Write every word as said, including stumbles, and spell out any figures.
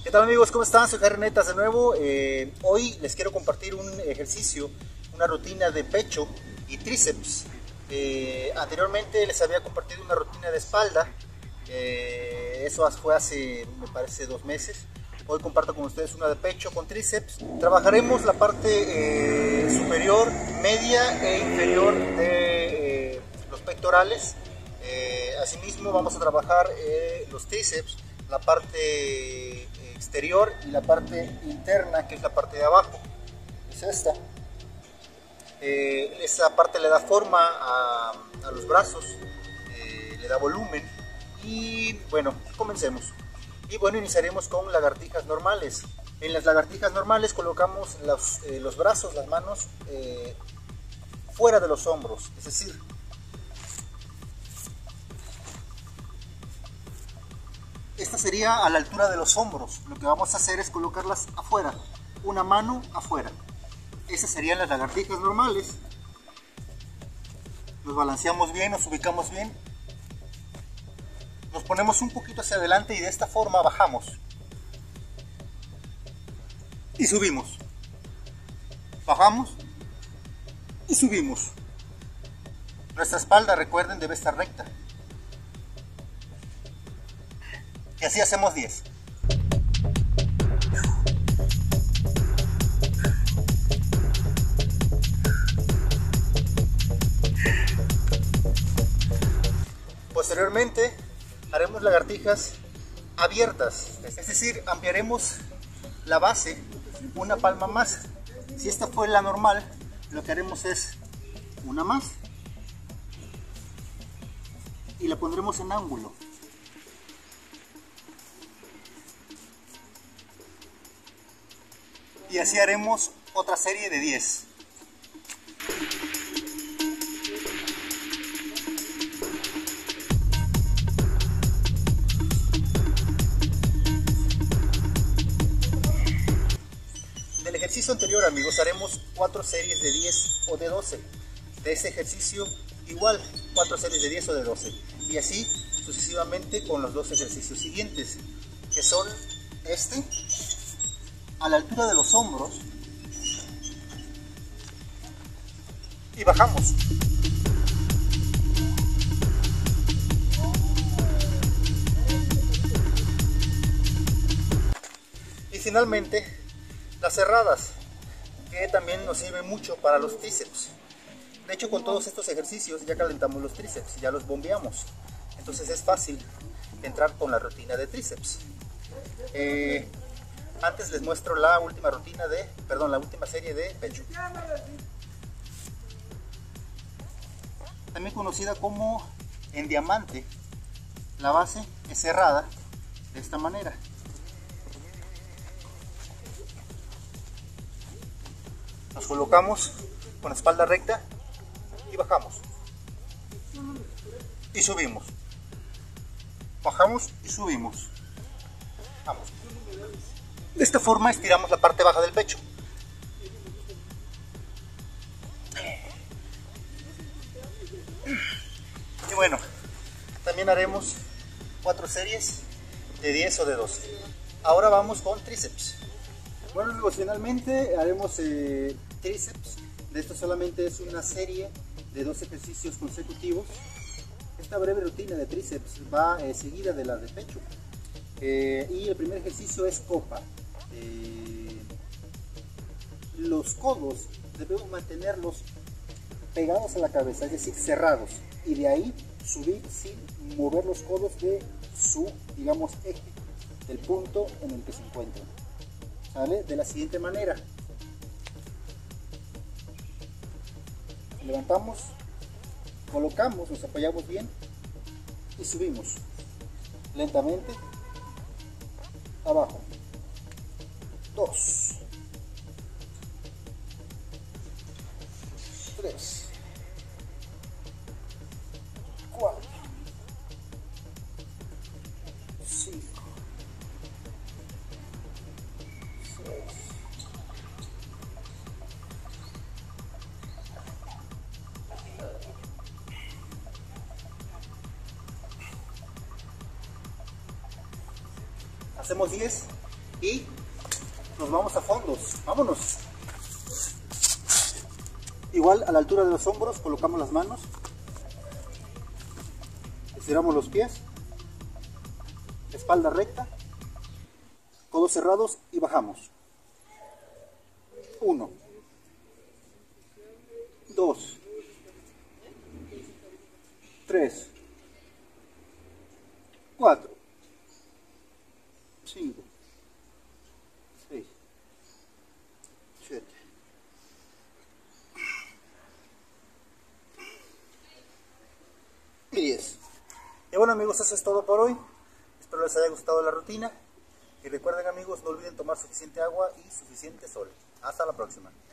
¿Qué tal amigos? ¿Cómo están? Soy Harry Netas de nuevo. Eh, hoy les quiero compartir un ejercicio, una rutina de pecho y tríceps. Eh, anteriormente les había compartido una rutina de espalda. Eh, eso fue hace, me parece, dos meses. Hoy comparto con ustedes una de pecho con tríceps. Trabajaremos la parte eh, superior, media e inferior de eh, los pectorales. Eh, asimismo vamos a trabajar eh, los tríceps, la parte exterior y la parte interna, que es la parte de abajo, es esta. Eh, esa parte le da forma a, a los brazos, eh, le da volumen y bueno, comencemos. Y bueno, iniciaremos con lagartijas normales. En las lagartijas normales colocamos los, eh, los brazos, las manos eh, fuera de los hombros, es decir, esta sería a la altura de los hombros. Lo que vamos a hacer es colocarlas afuera, una mano afuera. Esas serían las lagartijas normales. Nos balanceamos bien, nos ubicamos bien. Nos ponemos un poquito hacia adelante y de esta forma bajamos. Y subimos. Bajamos y subimos. Nuestra espalda, recuerden, debe estar recta. Y así hacemos diez. Posteriormente haremos lagartijas abiertas, es decir, ampliaremos la base una palma más. Si esta fue la normal, lo que haremos es una más y la pondremos en ángulo. Y así haremos otra serie de diez. Del ejercicio anterior, amigos, haremos cuatro series de diez o de doce. De ese ejercicio igual, cuatro series de diez o de doce. Y así sucesivamente con los dos ejercicios siguientes, que son este, a la altura de los hombros, y bajamos. Y finalmente las cerradas, que también nos sirven mucho para los tríceps. De hecho, con todos estos ejercicios ya calentamos los tríceps, ya los bombeamos, entonces es fácil entrar con la rutina de tríceps. eh, Antes les muestro la última rutina de, perdón, la última serie de pecho. También conocida como en diamante. La base es cerrada de esta manera. Nos colocamos con la espalda recta y bajamos. Y subimos. Bajamos y subimos. Vamos. De esta forma estiramos la parte baja del pecho. Y bueno, también haremos cuatro series de diez o de doce. Ahora vamos con tríceps. Bueno amigos, finalmente haremos eh, tríceps. De esto solamente es una serie de dos ejercicios consecutivos. Esta breve rutina de tríceps va eh, seguida de la de pecho. Eh, y el primer ejercicio es copa. Eh, los codos debemos mantenerlos pegados a la cabeza, es decir, cerrados, y de ahí subir sin mover los codos de su, digamos, eje, del punto en el que se encuentran. ¿Sale? De la siguiente manera: levantamos, colocamos, nos apoyamos bien y subimos lentamente abajo. Dos, tres, cuatro, cinco, seis, hacemos diez y nos vamos a fondos. Vámonos. Igual a la altura de los hombros colocamos las manos, estiramos los pies, espalda recta, codos cerrados y bajamos. Uno, dos, tres, cuatro, cinco, seis, siete, y diez. Y bueno amigos, eso es todo por hoy. Espero les haya gustado la rutina. Y recuerden amigos, no olviden tomar suficiente agua y suficiente sol. Hasta la próxima.